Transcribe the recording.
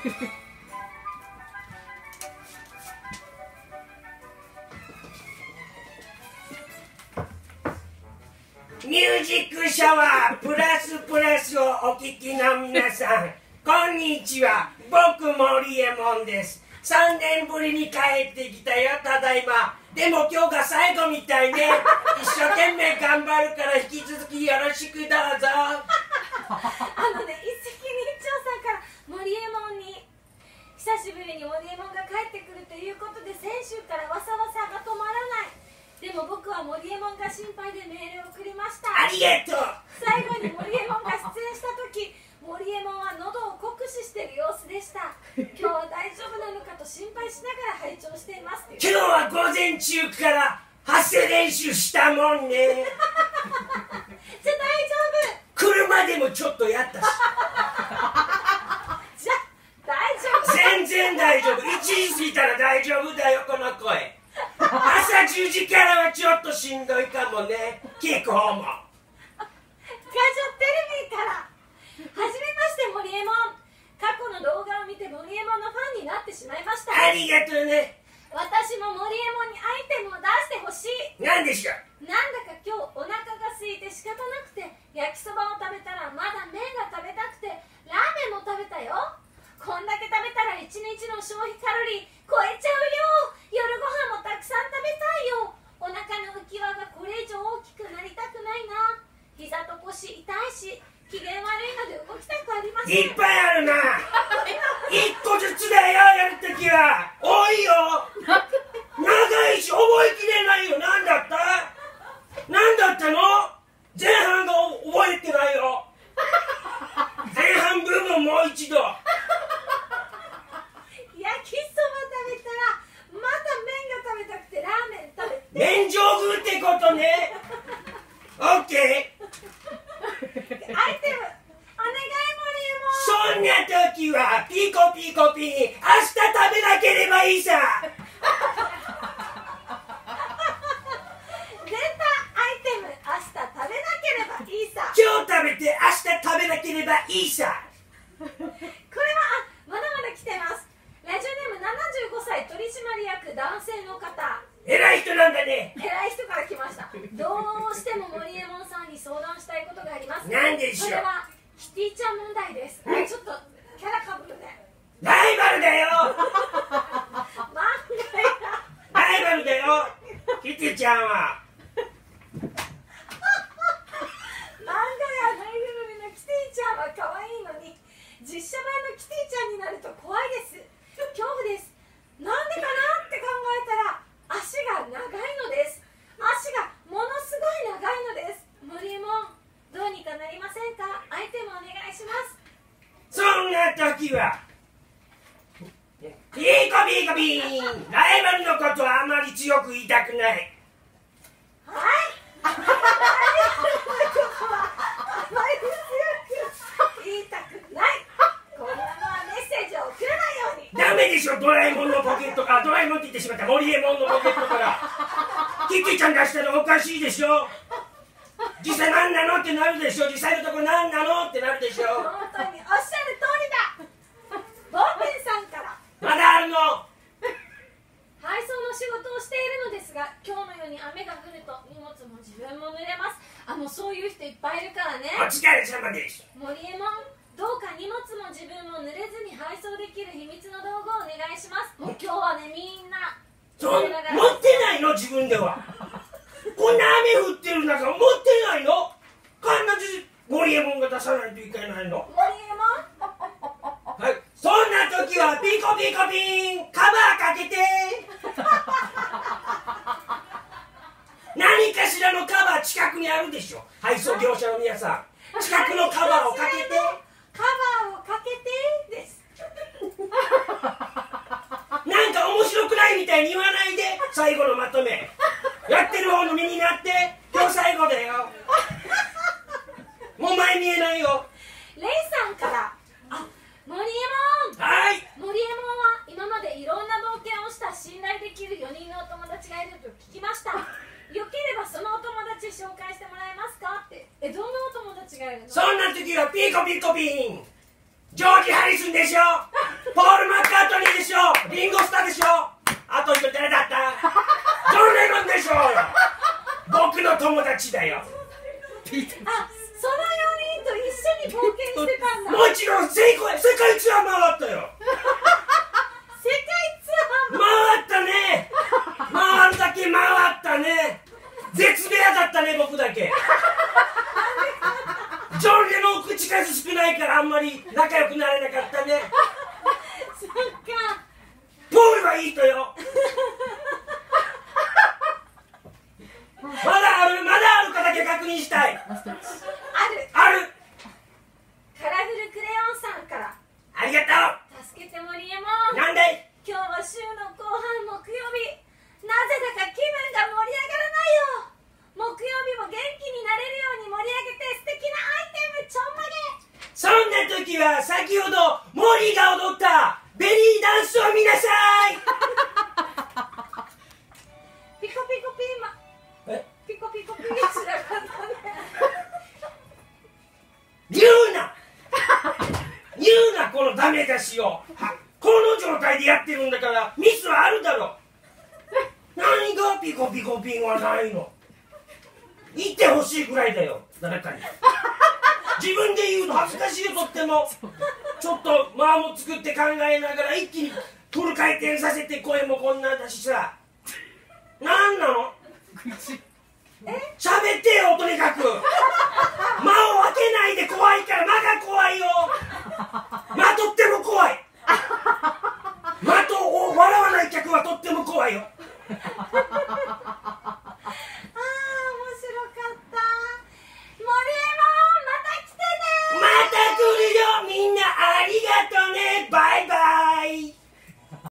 ミュージックシャワープラスプラスをお聞きの皆さん、こんにちは。僕森エモンです。3年ぶりに帰ってきたよ、ただいま。でも今日が最後みたいね。一生懸命頑張るから引き続きよろしくどうぞ。 一石二鳥さんから森エモンに久しぶりに森エモンが帰ってくるということで、先週からわさわさが止まらない。でも僕は森エモンが心配でメールを送りました。 ありがとう。 最後に森エモンが出演した時、森エモンは喉を酷使している様子でした。今日は大丈夫なのかと心配しながら拝聴しています。 今日は午前中から発声練習したもんね。 じゃあ大丈夫。 車でもちょっとやったし。 じゃあ大丈夫。 全然大丈夫。1時過ぎたら大丈夫だよ、この声。朝10時からはちょっとしんどいかもね、聞く方も。 ガジョテレビからはじめまして森エモン。過去の動画を見て森エモンのファンになってしまいました。 ありがとうね。 私も森エモンにアイテムを出してほしい。 なんでしょう。 なんだか今日お腹が空いて仕方なくて、焼きそばを食べたらまだ麺が食べたくて、ラーメンも食べたよ。こんだけ食べたら1日の消費カロリー超えちゃうよ。夜ご飯もたくさん食べたいよ。お腹の浮き輪がこれ以上大きくなりたくないな。膝と腰痛いし、機嫌悪いので動きたくありません。 いっぱいあるな。1個ずつだよ、やるときは。多いよ。長いし覚えきれないよ。なんだったの。前半が覚えてないよ。前半部分もう一度。 焼きそば食べたらまた麺が食べたくてラーメン食べて、 麺上宮ってことね。オッケー。 アイテムお願い森エモン。 そんな時はピコピコピン、明日食べなければいいさ。 出たアイテム、明日食べなければいいさ。 今日食べて明日食べなければいいさ。 これはまだまだ来てます。ラジオネーム75歳取締役男性の方。 偉い人なんだね。 偉い人から来ました。どうしても森エモンさんに相談したいことがあります。 何でしょう。 それはキティちゃん問題です。ちょっとキャラかぶるね。 ライバルだよ。 漫画やライバルだよ、キティちゃんは。 漫画やぬいぐるみのキティちゃんは可愛いのに、実写版のキティちゃんになると怖いです。恐怖です。なんでかなって考えたら足が長いのです。足がものすごい長いのです。森エモン、どうにかなりませんか。アイテムお願いします。 そんな時はピーコピーコピーン。ライバルのことはあまり強く言いたくない。 はい。あまり強く言いたくない。こんなのはメッセージを送らないように。 ダメでしょ。ドラえもんのポケットから、ドラえもんって言ってしまった。森エモンのポケットからキティちゃん出したらおかしいでしょ。実際何なのってなるでしょ。実際のところ何なのってなるでしょ。 本当におっしゃる通りだ。ボンベンさんから。 まだあるの。 配送の仕事をしているのですが、今日のように雨が降ると荷物も自分も濡れます。もうそういう人いっぱいいるからね。 お疲れ様です。 森エモン、どうか荷物も自分も濡れずに配送できる秘密の道具をお願いします。もう今日はね、みんな持ってないの。自分ではこんな雨降ってる中持ってないの。必ず森エモンが出さないといけないの。 森エモン、 はい、そんな時はピコピコピン、カバーかけて。何かしらのカバー近くにあるでしょ。配送業者の皆さん、近くのカバーをかけて。 カバーをかけてです。 なんか面白くないみたいに言わないで。最後のまとめやってる方の身になって。今日最後だよ。もう前見えないよ。 レイさんから、森エモン。 はい。 森エモンは今までいろんな冒険をした信頼できる4人のお友達がいると聞きました。よければそのお友達紹介してもらえますかって。どんなお友達がいるの。 そんな時はピコピコピン、ジョージ・ハリスンでしょ。 ポール・マッカートニーでしょ、リンゴスターでしょ、あと一人誰だった？ジョン・レノンでしょうよ。僕の友達だよ。 あ、その4人と一緒に冒険してたんだ。 もちろん世界ツアー回ったよ。 世界ツアー回ったね。回るだけ回ったね。絶妙だったね、僕だけ。ジョン・レノン口数少ないからあんまり仲良くなれなかったね。 そっか。 ポールはいい人よ。まだあるかだけ確認したい。 ある。 ある。 カラフルクレヨンさんから。 ありがと助けてモリエモう。 ン。 なんで？ 今日は週の後半木曜日。なぜだか気分が盛り上がらないよ。木曜日も元気になれるように盛り上げて素敵なアイテムちょんまげ。 そんな時は先ほどモリーが踊ったベリーダンスを見なさい。 ピコピコピーマン。 え？ ピコピコピーしなかったね。 言うなこのダメ出しを。この状態でやってるんだからミスはあるだろ。何がピコピコピンはないの。言ってほしいぐらいだよ、誰かに。自分で言うの恥ずかしいよ、とっても。ちょっと間も作って考えながら一気にフル回転させて、声もこんなんだしさ。なんなの？喋ってよ、とにかく。